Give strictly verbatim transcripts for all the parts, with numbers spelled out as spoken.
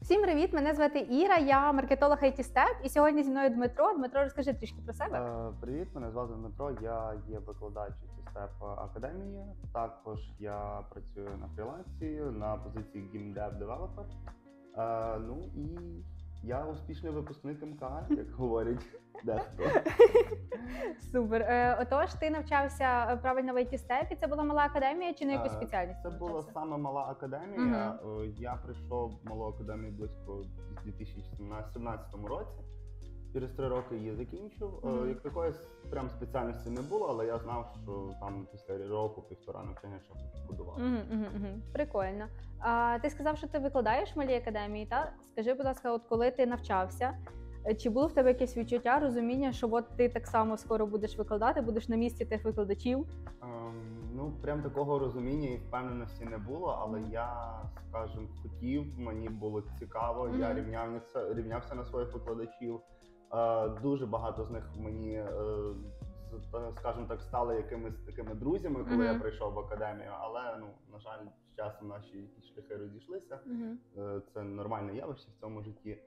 Всім привіт! Мене звати Іра, я маркетолог ай ті-Step, і сьогодні зі мною Дмитро. Дмитро, розкажи трішки про себе. Е, Привіт, мене звати Дмитро, я є викладач ай ті-Step Академії. Також я працюю на фрілансі на позиції геймдев девелопер. Е, ну і я успішний випускник ем ка, як говорять дехто. Супер. Е, Отож, ти навчався правильно в ай ті-Step, це була мала академія чи на якусь Е, спеціальність? Це була саме мала академія. Угу. Я прийшов в малу академію близько у дві тисячі сімнадцятому році. Через три роки її закінчив. Mm-hmm. Як такої прям спеціальності не було, але я знав, що там після року-півтора навчання ще будував. Mm-hmm. Прикольно. А ти сказав, що ти викладаєш в малій академії, так? Скажи, будь ласка, от коли ти навчався, чи було в тебе якесь відчуття, розуміння, що от ти так само скоро будеш викладати, будеш на місці тих викладачів? Um, ну, прям такого розуміння і впевненості не було, але mm-hmm. я, скажімо, хотів, мені було цікаво, mm-hmm. я рівнявся, рівнявся на своїх викладачів. Uh, дуже багато з них мені, uh, скажімо так, стали якимись такими друзями, коли mm-hmm. я прийшов в академію, але, ну, на жаль, з часом наші якісь шляхи розійшлися. Mm-hmm. Uh, це нормальне явище в цьому житті.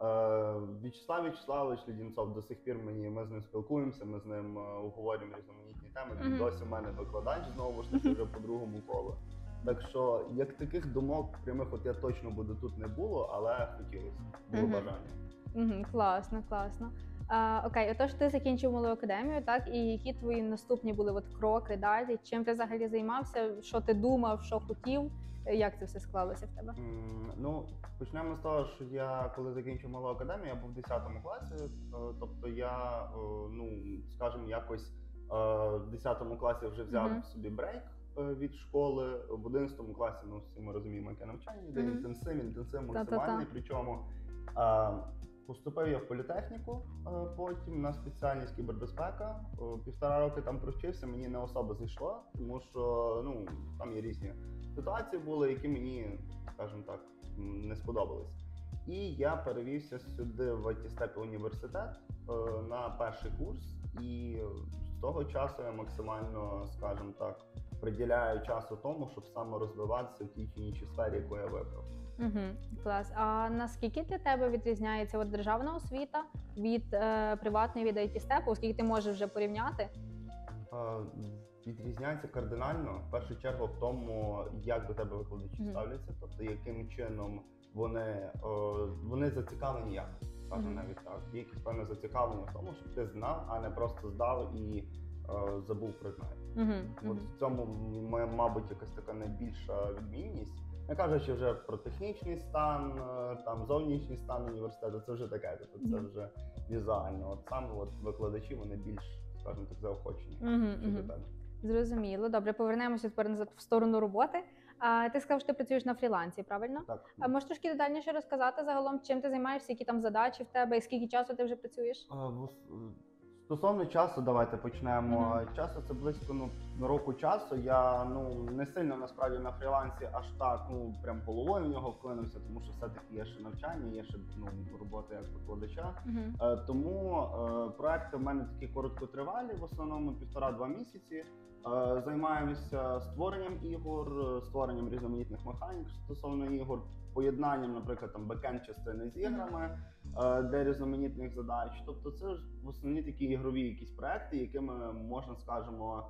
Uh, В'ячеслав В'ячеславович Ледінцов, до сих пір мені, ми з ним спілкуємося, ми з ним uh, обговорюємо різноманітні теми. Він mm-hmm. досі в мене викладач, знову ж таки, вже по другому колу. Так що, як таких думок прямих, от я точно буду тут не було, але хотілося, було mm-hmm. бажання. Угу, класно, класно. А, окей, отож ти закінчив малу академію, так? І які твої наступні були от кроки далі? Чим ти взагалі займався? Що ти думав, що хотів? Як це все склалося в тебе? Mm, ну, почнемо з того, що я, коли закінчив малу академію, я був в десятому класі. Тобто я, ну, скажімо, якось в десятому класі вже взяв mm-hmm. собі брейк від школи. В одинадцятому класі, ну, всі ми розуміємо, яке навчання, де mm-hmm. інтенсив, інтенсив максимальний, причому поступив я в політехніку, потім на спеціальність кібербезпека. Півтора роки там провчився, мені не особо зайшло, тому що, ну, там є різні ситуації були, які мені, скажімо так, не сподобались. І я перевівся сюди в ай ті-Step університет на перший курс, і з того часу я максимально, скажімо так, приділяю часу тому, щоб саморозвиватися в тій чи іншій сфері, яку я вибрав. Угу, клас. А наскільки для тебе відрізняється от державна освіта від е, приватної, від ай ті-Step, оскільки ти можеш вже порівняти? Е, відрізняється кардинально, в першу чергу, в тому, як до тебе викладачі угу. ставляться, тобто яким чином вони, е, вони зацікавлені як, скажімо угу. навіть так. Є якісь певне зацікавлення в тому, щоб ти знав, а не просто здав і е, забув про знання. Угу. От в цьому, мабуть, якась така найбільша відмінність. Не кажучи вже про технічний стан, там зовнішній стан університету, це вже таке, тобто це вже візуально. От саме от викладачі, вони більш, скажімо так, заохочені. Угу, угу. Зрозуміло. Добре, повернемося тепер назад в сторону роботи. А ти сказав, що ти працюєш на фрілансі, правильно? Так. А можеш трошки детальніше розказати загалом, чим ти займаєшся, які там задачі в тебе і скільки часу ти вже працюєш? А, Стосовно часу, давайте почнемо. Mm-hmm. Часу це близько ну, року часу. Я ну не сильно насправді на фрілансі аж так ну прям головою в нього вклинився, тому що все-таки є ще навчання, є ще ну, робота як викладача. Mm-hmm. Е, тому е, проекти в мене такі короткотривалі, в основному півтора-два місяці. Е, займаємося створенням ігор, створенням різноманітних механік стосовно ігор, поєднанням, наприклад, там бекенд частини з іграми. Mm-hmm. Для різноманітних задач. Тобто це ж в основні такі ігрові якісь проекти, якими можна, скажімо,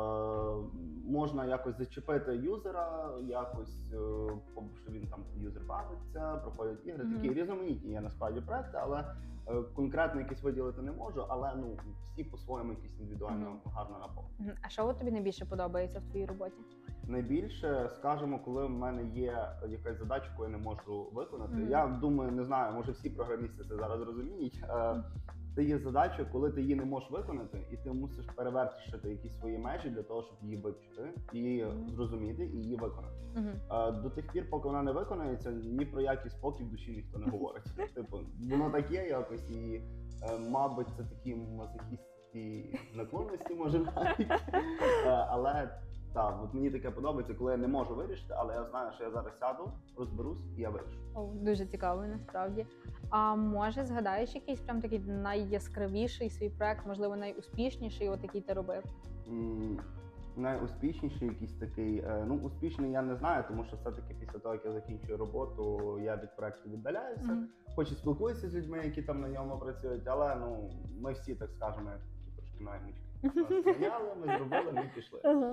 можна якось зачепити юзера, якось, що він там юзер бавиться, проходять ігри. Mm-hmm. Такі різноманітні є насправді проекти, але конкретно якісь виділити не можу, але ну всі по-своєму якісь індивідуально mm-hmm. гарно наповнені. А що тобі найбільше подобається в твоїй роботі? Найбільше, скажімо, коли в мене є якась задача, яку я не можу виконати. Mm-hmm. Я думаю, не знаю, може всі програмісти це зараз розуміють. Mm-hmm. Це є задача, коли ти її не можеш виконати, і ти мусиш перевершити якісь свої межі для того, щоб її вивчити, і mm-hmm. зрозуміти, і її виконати. Mm-hmm. До тих пір, поки вона не виконається, ні про який спокій в душі ніхто не говорить. Типу, воно так є якось, і, мабуть, це такі мазохістські наклонності, може навіть. Але так, от мені таке подобається, коли я не можу вирішити, але я знаю, що я зараз сяду, розберусь і я вирішу. О, дуже цікаво, насправді. А може згадаєш якийсь прям такий найяскравіший свій проект, можливо найуспішніший, от який ти робив? Mm, найуспішніший якийсь такий, е, ну успішний я не знаю, тому що все-таки після того, як я закінчую роботу, я від проекту віддаляюся, Мгм. хоч і спілкуюся з людьми, які там на ньому працюють, але ну ми всі, так скажемо, як такі трошки наймички. Нас зайняли, ми зробили, ми пішли. Ага.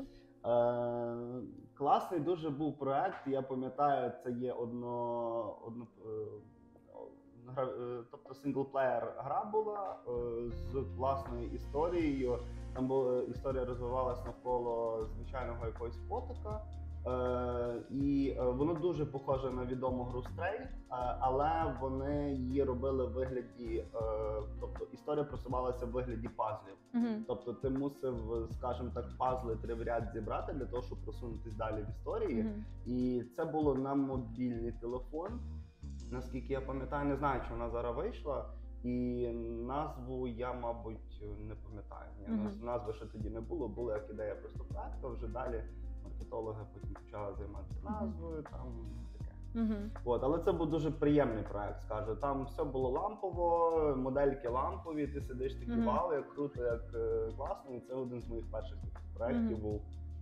Е, класний дуже був проект. Я пам'ятаю, це є одно, одно е, гра, е, тобто синглплеєр гра була е, з класною історією. Там була історія розвивалась навколо звичайного якогось котика. Е, і е, воно дуже похоже на відому гру Stray, е, але вони її робили в вигляді, е, тобто історія просувалася в вигляді пазлів. Мгм. Тобто ти мусив, скажімо так, пазли три в ряд зібрати для того, щоб просунутись далі в історії. Мгм. І це було на мобільний телефон. Наскільки я пам'ятаю, не знаю, чи вона зараз вийшла. І назву я, мабуть, не пам'ятаю. Ні, Мгм. наз- Назви ще тоді не було, була як ідея просто проекту, вже далі маркетологи потім почали займатися Мгм. назвою, там таке. Мгм. От, але це був дуже приємний проект, скажу. Там все було лампово, модельки лампові, ти сидиш такий, Мгм. вау, як круто, як е, класно. І це один з моїх перших таких проєктів Мгм. був.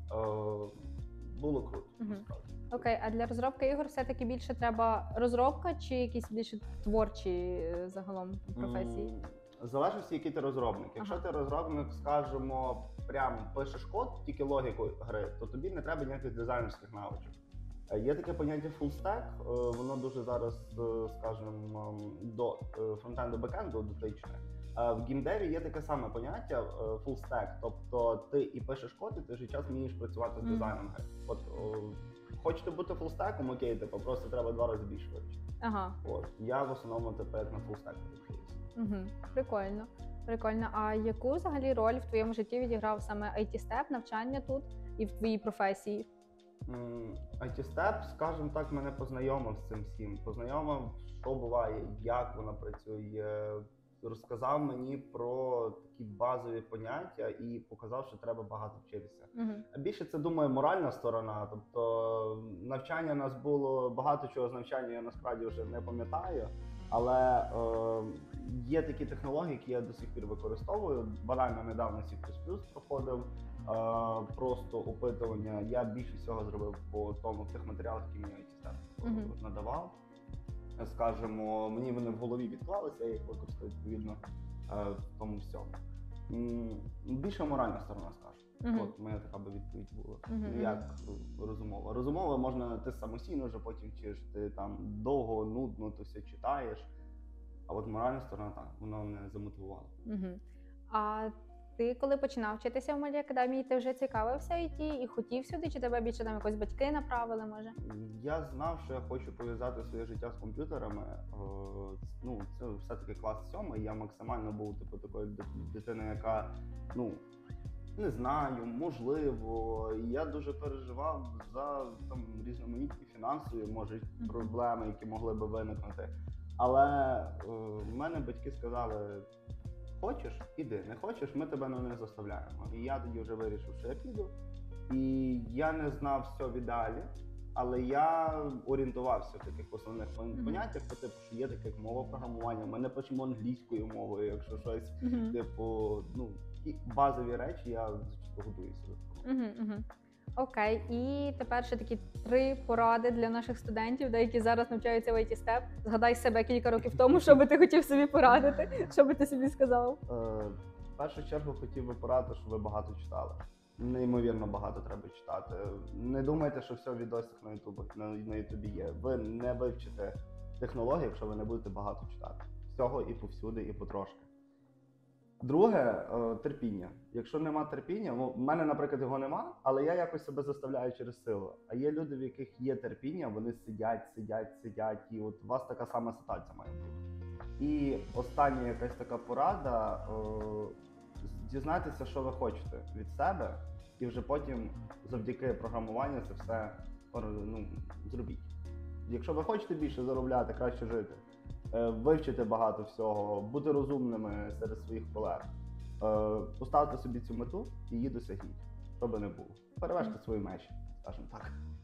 Е, було круто, Мгм. насправді. Окей, а для розробки ігор все-таки більше треба розробка чи якісь більше творчі е, загалом професії? М, В залежності, який ти розробник. Якщо Ага. ти розробник, скажімо, прям пишеш код, тільки логіку гри, то тобі не треба ніяких дизайнерських навичок. Е, Є таке поняття full stack, е, воно дуже зараз, е, скажімо, м, до е, фронтенду, бекенду дотичне. Е, В геймдеві є таке саме поняття е, full stack, тобто ти і пишеш код, і ти в той же час вмієш працювати з Мгм. дизайном гри. От о, хочете бути full stackом, окей, типу, просто треба два рази більше вивчити. Ага. От я в основному тепер як на full stack орієнтуюся. Угу. Прикольно. Прикольно. А яку взагалі роль в твоєму житті відіграв саме ай ті-степ, навчання тут і в твоїй професії? М, ай ті-степ, скажімо так, мене познайомив з цим всім. Познайомив, що буває, як вона працює, розказав мені про такі базові поняття і показав, що треба багато вчитися. Угу. А більше це, думаю, моральна сторона. Тобто навчання у нас було, багато чого з навчання я насправді вже не пам'ятаю. Але е, є такі технології, які я до сих пір використовую. Банально недавно сі плюс плюс проходив е, просто опитування. Я більше всього зробив по тому тих матеріалах, які мені ай ті-степ Мгм. надавав. Скажімо, мені вони в голові відклалися, я їх використаю відповідно е, в тому всьому. М, Більше моральна сторона, скажу. Мгм. От моя така би відповідь була. Мгм, Як е, розумова. Розумова можна ти самостійно вже потім вчиш, ти там довго, нудно, ти все читаєш. А от моральна сторона так, вона мене замотивувала. Угу. А ти коли починав вчитися в малій академії, ти вже цікавився ай ті і хотів сюди, чи тебе більше там якось батьки направили, може? Я знав, що я хочу пов'язати своє життя з комп'ютерами. Е, Ну, це все-таки клас сьомий. Я максимально був типу такою дит- дитиною, яка ну не знаю, можливо. І я дуже переживав за там різноманітні фінансові, може, Мгм. проблеми, які могли би виникнути. Але е, в мене батьки сказали: хочеш, іди, не хочеш, ми тебе ну, не заставляємо. І я тоді вже вирішив, що я піду. І я не знав все в ідеалі, але я орієнтувався в таких основних пон- Мгм. поняттях, по типу, що є таке як мова програмування. Ми не пишемо англійською мовою, якщо щось, Угу. типу, ну, і базові речі я зачасту готуюся до того. Угу, угу. Окей, і тепер ще такі три поради для наших студентів, де, які зараз навчаються в ай ті-степ. Згадай себе кілька років тому, що би ти хотів собі порадити, що би ти собі сказав. Е, в першу чергу хотів би порадити, щоб ви багато читали. Неймовірно багато треба читати. Не думайте, що все в відосах на Ютубі на, на Ютубі є. Ви не вивчите технології, якщо ви не будете багато читати. Всього і повсюди, і потрошки. Друге, е, терпіння. Якщо нема терпіння, ну, в мене, наприклад, його нема, але я якось себе заставляю через силу. А є люди, в яких є терпіння, вони сидять, сидять, сидять, і от у вас така сама ситуація має бути. І остання якась така порада, е, дізнайтеся, що ви хочете від себе, і вже потім завдяки програмуванню це все ор- ну, зробіть. Якщо ви хочете більше заробляти, краще жити, е, вивчити багато всього, бути розумними серед своїх колег, е, поставте собі цю мету і її досягніть, що би не було. Переверште свої мечі, скажімо так.